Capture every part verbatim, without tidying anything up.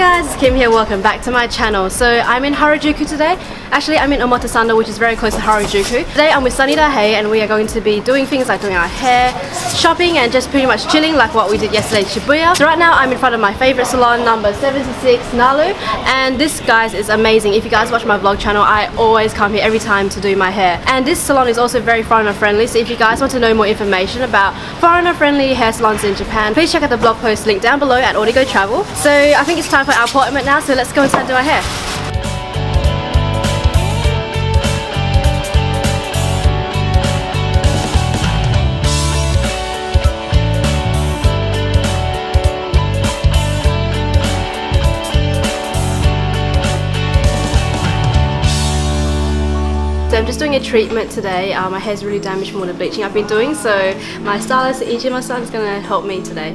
guys, it's Kim here, welcome back to my channel. So I'm in Harajuku today. Actually I'm in Omotesando, which is very close to Harajuku. Today I'm with Sunny Dahei and we are going to be doing things like doing our hair, shopping and just pretty much chilling like what we did yesterday in Shibuya. So right now I'm in front of my favorite salon, number seventy-six Nalu, and this guys is amazing. If you guys watch my vlog channel, I always come here every time to do my hair. And this salon is also very foreigner friendly, so if you guys want to know more information about foreigner friendly hair salons in Japan, please check out the blog post link down below at Audigo Travel. So I think it's time for our appointment now, so let's go inside and do our hair. So I'm just doing a treatment today. Uh, my hair's really damaged from all the bleaching I've been doing, so my stylist Iijima-san is going to help me today.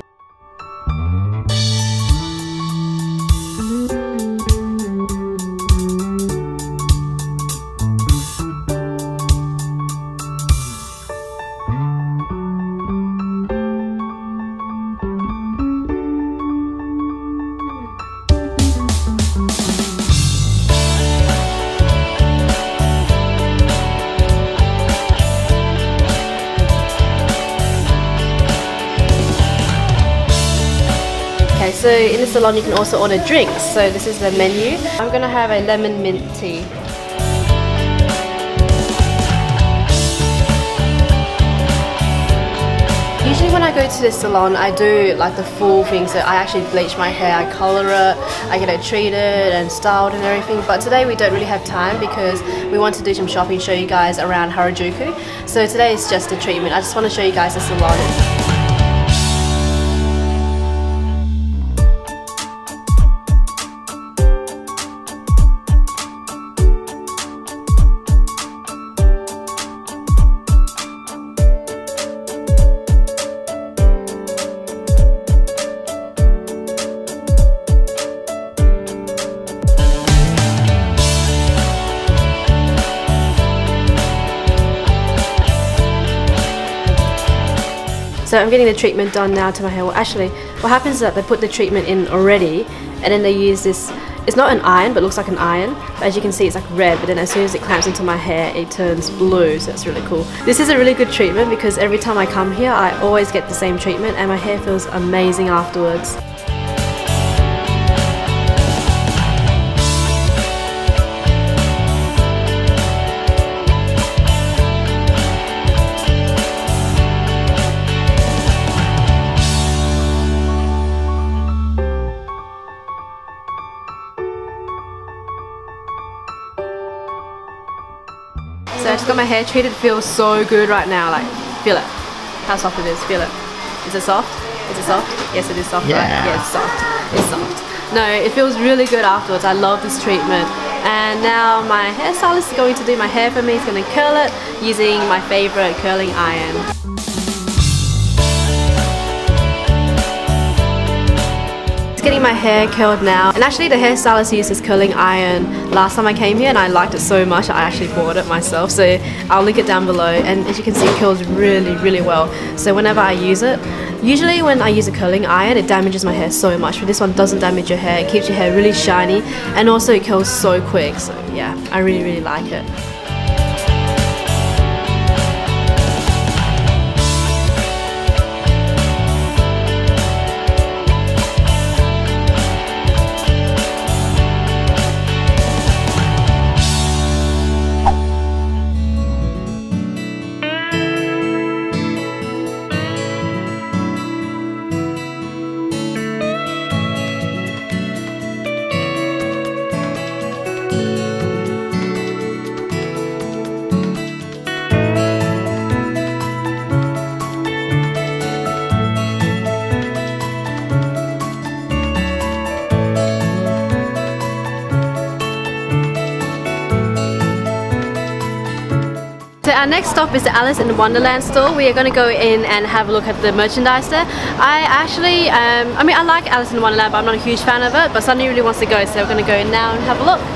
So in the salon you can also order drinks, so this is the menu. I'm gonna have a lemon mint tea. Usually when I go to the salon I do like the full thing, so I actually bleach my hair, I colour it, I get it treated and styled and everything, but today we don't really have time because we want to do some shopping, show you guys around Harajuku. So today is just a treatment. I just want to show you guys the salon. So I'm getting the treatment done now to my hair. Well, actually, what happens is that they put the treatment in already, and then they use this, it's not an iron, but it looks like an iron. But as you can see, it's like red, but then as soon as it clamps into my hair, it turns blue, so that's really cool. This is a really good treatment because every time I come here, I always get the same treatment, and my hair feels amazing afterwards. So I just got my hair treated. It feels so good right now, like, feel it. How soft it is, feel it. Is it soft? Is it soft? Yes, it is soft, yeah. Right? Yeah, it's soft. It's soft. No, it feels really good afterwards. I love this treatment. And now my hairstylist is going to do my hair for me. He's going to curl it using my favorite curling iron. Getting my hair curled now, and actually the hairstylist used this curling iron last time I came here and I liked it so much I actually bought it myself, so I'll link it down below. And as you can see, it curls really really well, so whenever I use it, usually when I use a curling iron it damages my hair so much, but this one doesn't damage your hair. It keeps your hair really shiny and also it curls so quick, so yeah, I really really like it. So our next stop is the Alice in Wonderland store. We are going to go in and have a look at the merchandise there. I actually, um, I mean I like Alice in Wonderland, but I'm not a huge fan of it, but Sunny really wants to go, so we're going to go in now and have a look.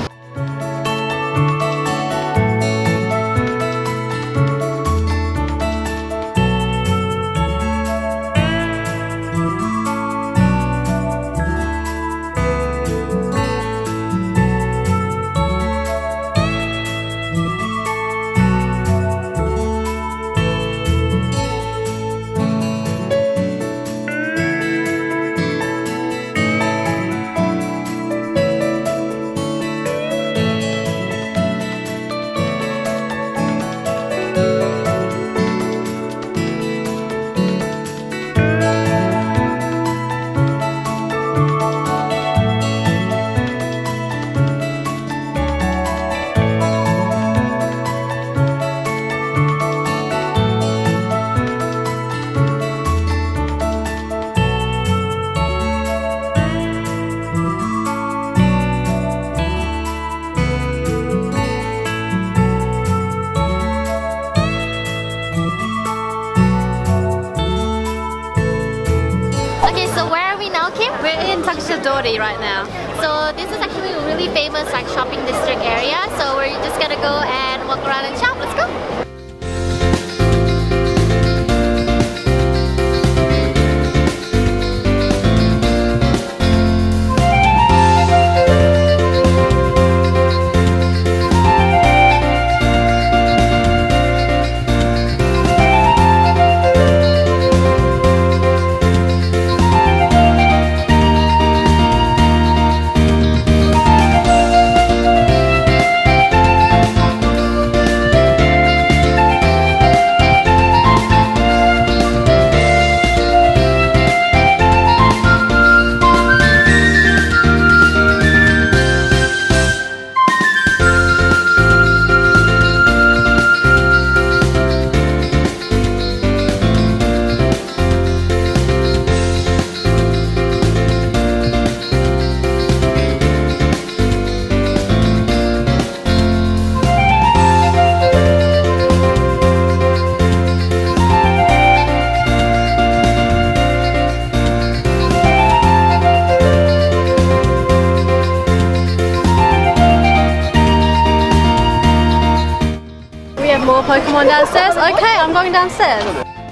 Dodi right now? So this is actually a really famous like shopping district area. So we're just gonna go and walk around and shop. Let's go. More Pokemon downstairs? Okay, I'm going downstairs.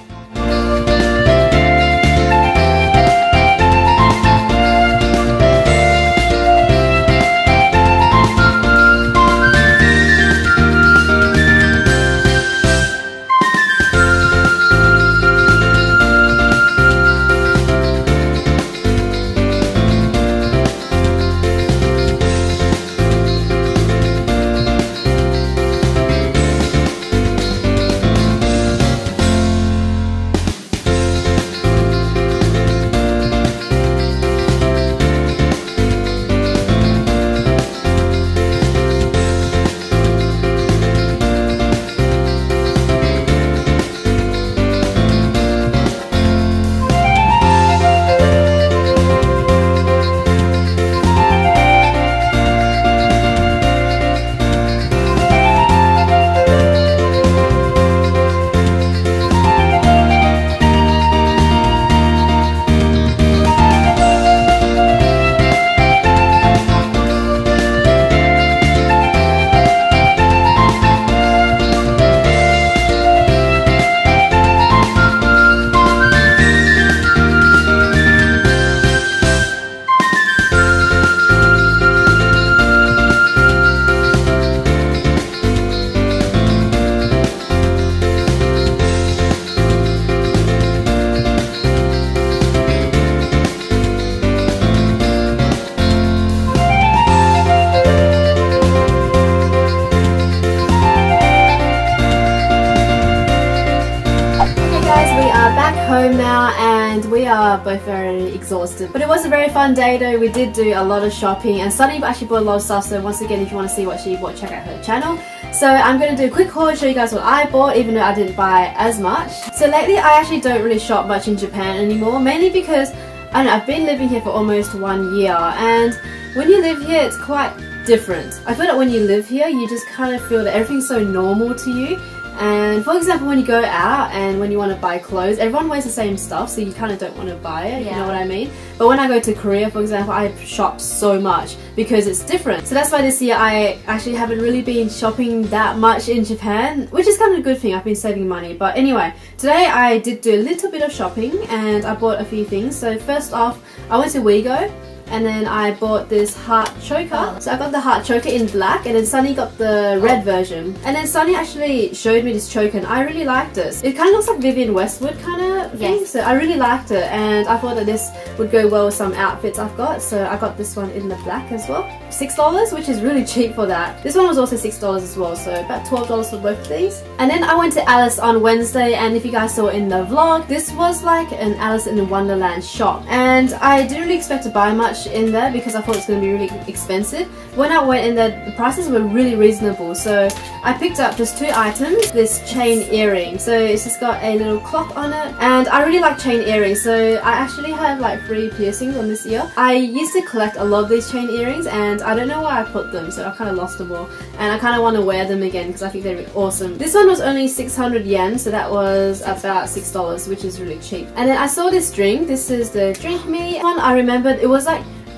Home now and we are both very exhausted, but it was a very fun day though. We did do a lot of shopping and Sunny actually bought a lot of stuff, so once again if you want to see what she bought, check out her channel. So I'm going to do a quick haul and show you guys what I bought, even though I didn't buy as much. So lately I actually don't really shop much in Japan anymore, mainly because I don't know, I've been living here for almost one year and when you live here it's quite different. I feel that when you live here you just kind of feel that everything's so normal to you. And for example, when you go out and when you want to buy clothes, everyone wears the same stuff, so you kind of don't want to buy it, yeah. You know what I mean? But when I go to Korea, for example, I shop so much because it's different. So that's why this year I actually haven't really been shopping that much in Japan, which is kind of a good thing. I've been saving money. But anyway, today I did do a little bit of shopping and I bought a few things. So first off, I went to Wego. And then I bought this heart choker. So I got the heart choker in black and then Sunny got the red version. And then Sunny actually showed me this choker and I really liked this. It kind of looks like Vivienne Westwood kind of thing. Yes. So I really liked it and I thought that this would go well with some outfits I've got. So I got this one in the black as well. six dollars, which is really cheap for that. This one was also six dollars as well, so about twelve dollars for both of these. And then I went to Alice on Wednesday and if you guys saw in the vlog, this was like an Alice in Wonderland shop. And I didn't really expect to buy much in there because I thought it was going to be really expensive. When I went in there, the prices were really reasonable, so I picked up just two items. This chain earring, so it's just got a little clock on it and I really like chain earrings, so I actually have like three piercings on this ear. I used to collect a lot of these chain earrings and I don't know where I put them, so I kind of lost them all and I kind of want to wear them again because I think they're awesome. This one was only six hundred yen, so that was about six dollars, which is really cheap. And then I saw this drink. This is the Drink Me one. I remembered it was like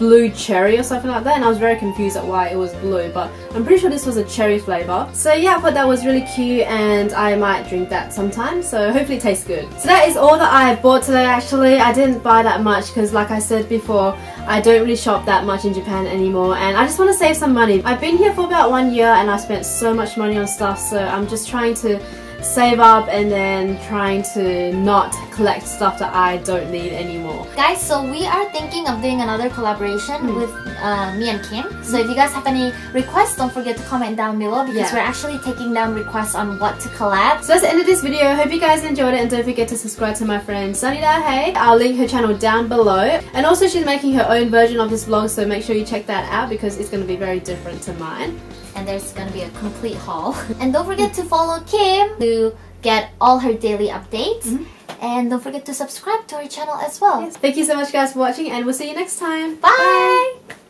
blue cherry or something like that, and I was very confused at why it was blue, but I'm pretty sure this was a cherry flavour. So yeah, I thought that was really cute and I might drink that sometime, so hopefully it tastes good. So that is all that I bought today. Actually, I didn't buy that much because like I said before, I don't really shop that much in Japan anymore, and I just want to save some money. I've been here for about one year and I spent so much money on stuff, so I'm just trying to save up and then trying to not collect stuff that I don't need anymore. Guys, so we are thinking of doing another collaboration mm. with uh, me and Kim. So if you guys have any requests, don't forget to comment down below because yeah. we're actually taking down requests on what to collab. So that's the end of this video. I hope you guys enjoyed it, and don't forget to subscribe to my friend Sunny Dahe. I'll link her channel down below, and also she's making her own version of this vlog, so make sure you check that out because it's going to be very different to mine. And there's gonna be a complete haul. And don't forget to follow Kim to get all her daily updates. Mm-hmm. And don't forget to subscribe to her channel as well. Yes. Thank you so much guys for watching, and we'll see you next time. Bye! Bye.